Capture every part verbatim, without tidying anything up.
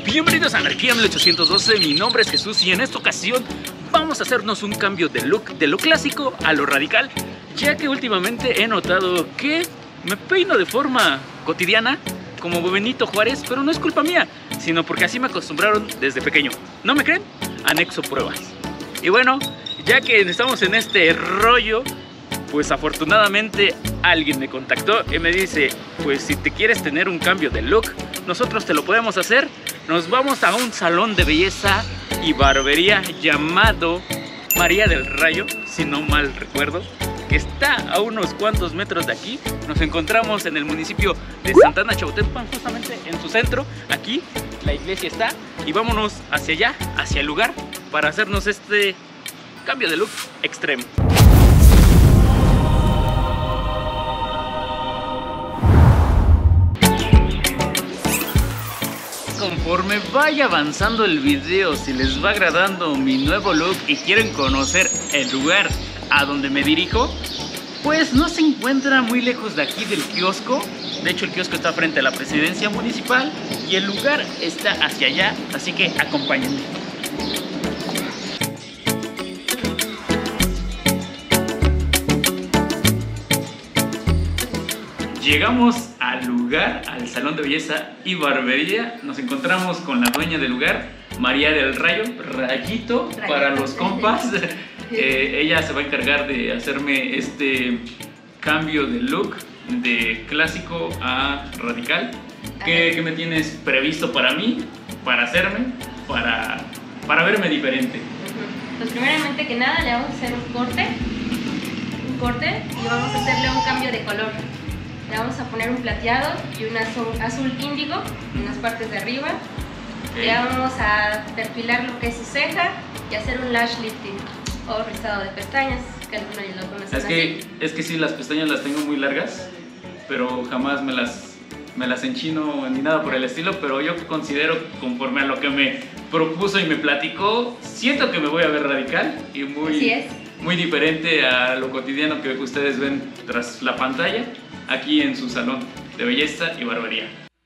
Bienvenidos a Anarquía mil ochocientos doce, mi nombre es Jesús y en esta ocasión vamos a hacernos un cambio de look de lo clásico a lo radical, ya que últimamente he notado que me peino de forma cotidiana como Benito Juárez, pero no es culpa mía, sino porque así me acostumbraron desde pequeño. ¿No me creen? Anexo pruebas. Y bueno, ya que estamos en este rollo, pues afortunadamente alguien me contactó y me dice, pues si te quieres tener un cambio de look, nosotros te lo podemos hacer. Nos vamos a un salón de belleza y barbería llamado María del Rayo, si no mal recuerdo, que está a unos cuantos metros de aquí. Nos encontramos en el municipio de Santana Chautempan, justamente en su centro. Aquí la iglesia está y vámonos hacia allá, hacia el lugar, para hacernos este cambio de look extremo. Conforme vaya avanzando el video, si les va agradando mi nuevo look y quieren conocer el lugar a donde me dirijo, pues no se encuentra muy lejos de aquí del kiosco. De hecho, el kiosco está frente a la presidencia municipal y el lugar está hacia allá, así que acompáñenme. Llegamos al lugar, al salón de belleza y barbería. Nos encontramos con la dueña del lugar, María del Rayo, Rayito, Rayito. Para los compas. eh, ella se va a encargar de hacerme este cambio de look de clásico a radical. ¿Qué, ¿Qué me tienes previsto para mí, para hacerme, para, para verme diferente? Uh-huh. Pues primeramente que nada le vamos a hacer un corte, un corte y vamos a hacerle un cambio de color. Le vamos a poner un plateado y un azul, azul índigo en las partes de arriba. Okay. Le vamos a perfilar lo que es su ceja y hacer un lash lifting o rizado de pestañas, que algunos lo conocen es que, así. Es que sí, las pestañas las tengo muy largas, pero jamás me las, me las enchino ni nada por el estilo, pero yo considero, conforme a lo que me propuso y me platicó, siento que me voy a ver radical y muy, así es. muy diferente a lo cotidiano que ustedes ven tras la pantalla, aquí en su salón de belleza y barbería.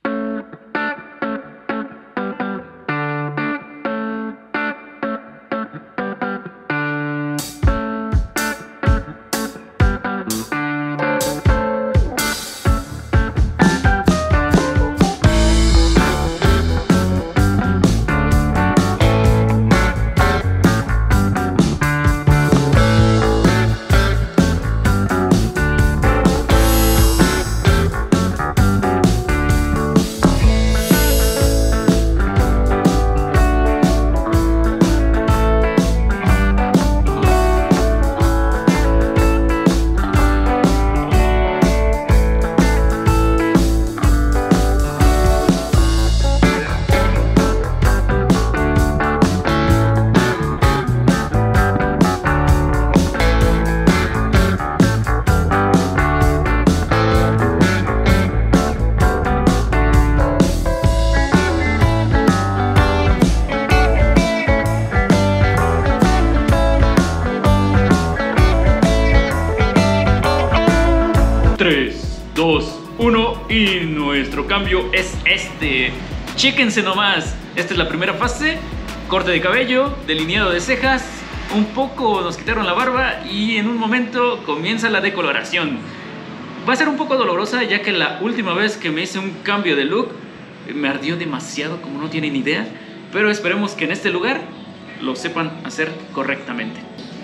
tres, dos, uno y nuestro cambio es este. Chéquense nomás, esta es la primera fase: corte de cabello, delineado de cejas, un poco nos quitaron la barba y en un momento comienza la decoloración. Va a ser un poco dolorosa, ya que la última vez que me hice un cambio de look me ardió demasiado, como no tienen idea, pero esperemos que en este lugar lo sepan hacer correctamente.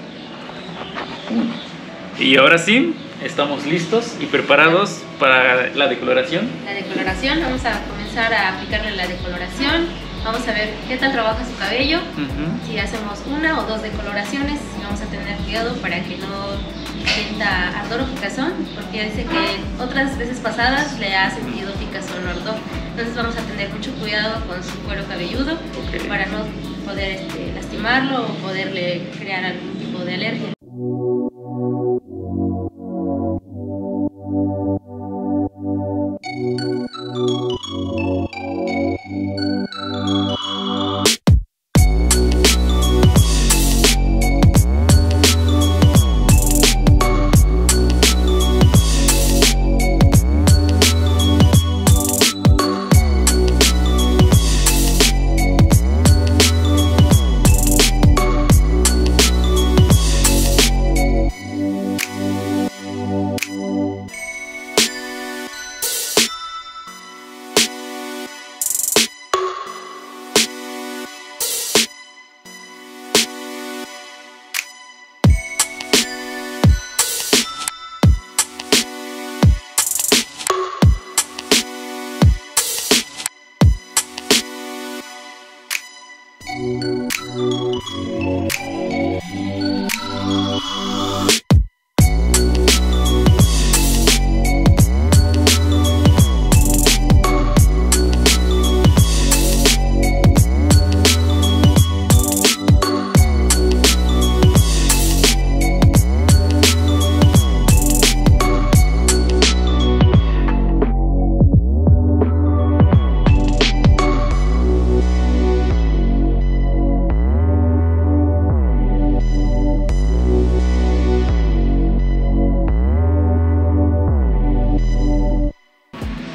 Y ahora sí, estamos listos y preparados para la decoloración. La decoloración, vamos a comenzar a aplicarle la decoloración. Vamos a ver qué tal trabaja su cabello. Uh-huh. Si hacemos una o dos decoloraciones, vamos a tener cuidado para que no sienta ardor o picazón, porque dice que otras veces pasadas le ha sentido picazón o ardor. Entonces vamos a tener mucho cuidado con su cuero cabelludo, okay, para no poder este, lastimarlo o poderle crear algún tipo de alergia.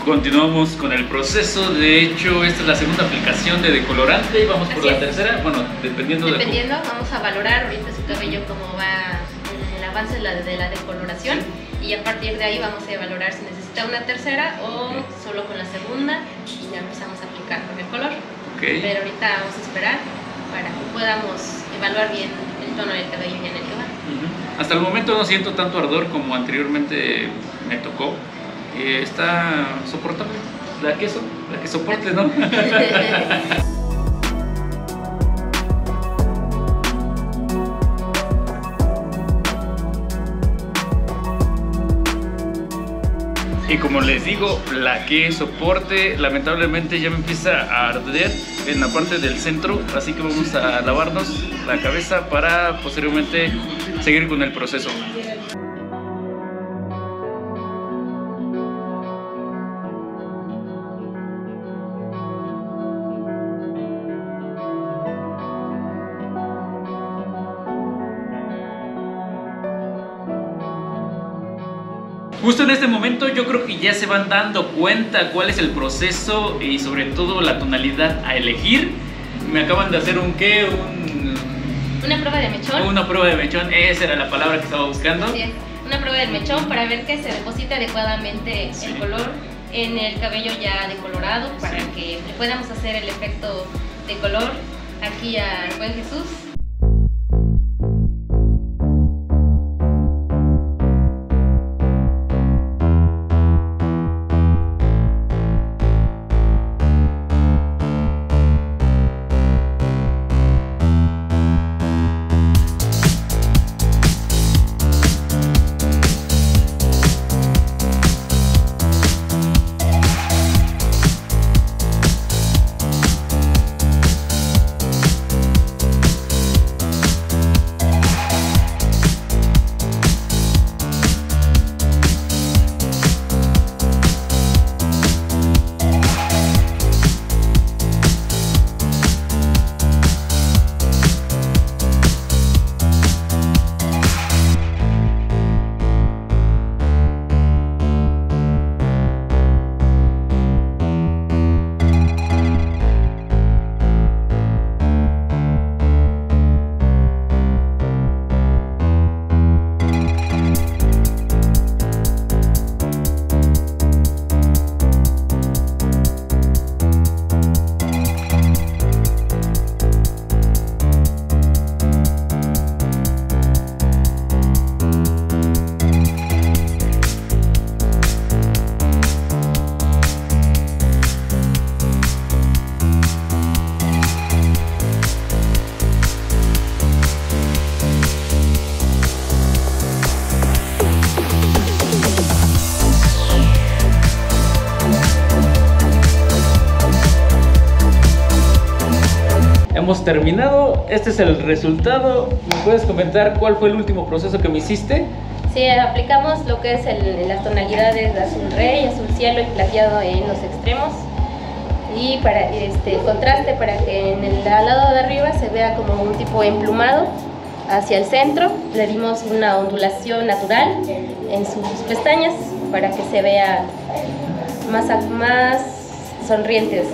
Continuamos con el proceso. De hecho, esta es la segunda aplicación de decolorante y vamos por Así la es. tercera. Bueno, dependiendo, Dependiendo, de... vamos a valorar ahorita su cabello cómo va en el avance de la, de la decoloración, y a partir de ahí vamos a valorar si necesita una tercera o solo con la segunda, y ya empezamos a aplicar con el color. Okay. Pero ahorita vamos a esperar para que podamos evaluar bien el tono del cabello y en el que va. Uh-huh. Hasta el momento no siento tanto ardor como anteriormente me tocó. Eh, está soportable, la queso, la que soporte, ¿no? Y como les digo, la que soporte, lamentablemente ya me empieza a arder en la parte del centro, así que vamos a lavarnos la cabeza para posteriormente seguir con el proceso. Justo en este momento yo creo que ya se van dando cuenta cuál es el proceso y sobre todo la tonalidad a elegir. Me acaban de hacer un qué, un... Una prueba de mechón. Una prueba de mechón, esa era la palabra que estaba buscando. Sí, una prueba del mechón para ver que se deposite adecuadamente sí. el color en el cabello ya decolorado, para sí. que le podamos hacer el efecto de color aquí al buen Jesús. Hemos terminado, este es el resultado. ¿Me puedes comentar cuál fue el último proceso que me hiciste? Sí, aplicamos lo que es el, las tonalidades de azul rey, azul cielo y plateado en los extremos, y para este contraste, para que en el al lado de arriba se vea como un tipo emplumado hacia el centro. Le dimos una ondulación natural en sus pestañas para que se vea más, más sonrientes.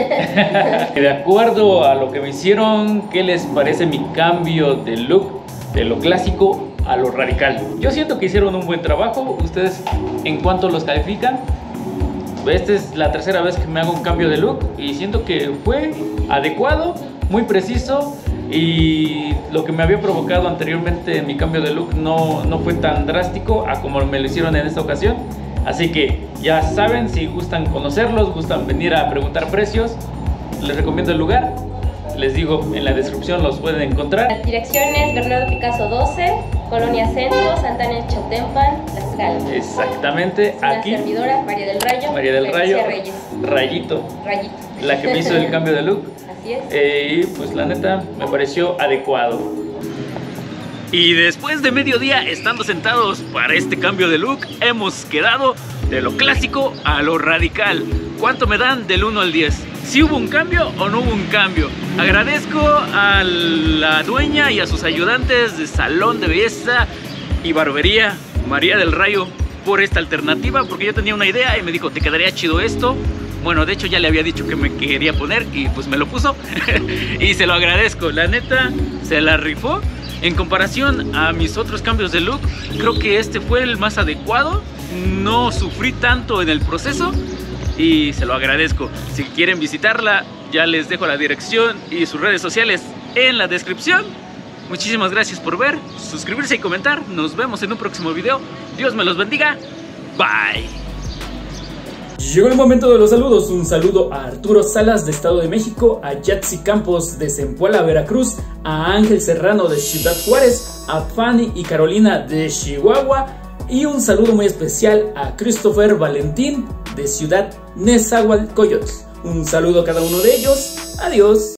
De acuerdo a lo que me hicieron, ¿qué les parece mi cambio de look de lo clásico a lo radical? Yo siento que hicieron un buen trabajo. ¿Ustedes en cuánto los califican? Esta es la tercera vez que me hago un cambio de look y siento que fue adecuado, muy preciso, y lo que me había provocado anteriormente en mi cambio de look no, no fue tan drástico a como me lo hicieron en esta ocasión. Así que ya saben, si gustan conocerlos, gustan venir a preguntar precios, les recomiendo el lugar. Les digo, en la descripción los pueden encontrar. La dirección es Bernardo Picasso doce, Colonia Centro, Santana Chotempan, Tlaxcala. Exactamente, una aquí. servidora, María del Rayo. María del Rayo. Reyes. Rayito. Rayito. La que me hizo el cambio de look. Así es. Eh, y pues la neta me pareció adecuado. Y después de mediodía, estando sentados para este cambio de look, hemos quedado de lo clásico a lo radical. ¿Cuánto me dan del uno al diez? ¿Sí hubo un cambio o no hubo un cambio? Agradezco a la dueña y a sus ayudantes de Salón de Belleza y Barbería María del Rayo por esta alternativa, porque yo tenía una idea y me dijo, ¿te quedaría chido esto? Bueno, de hecho ya le había dicho que me quería poner y pues me lo puso. Y se lo agradezco, la neta se la rifó. En comparación a mis otros cambios de look, creo que este fue el más adecuado. No sufrí tanto en el proceso y se lo agradezco. Si quieren visitarla, ya les dejo la dirección y sus redes sociales en la descripción. Muchísimas gracias por ver, suscribirse y comentar. Nos vemos en un próximo video. Dios me los bendiga. Bye. Llegó el momento de los saludos. Un saludo a Arturo Salas de Estado de México, a Yatsi Campos de Zempoala, Veracruz, a Ángel Serrano de Ciudad Juárez, a Fanny y Carolina de Chihuahua y un saludo muy especial a Christopher Valentín de Ciudad Nezahualcóyotl. Un saludo a cada uno de ellos. Adiós.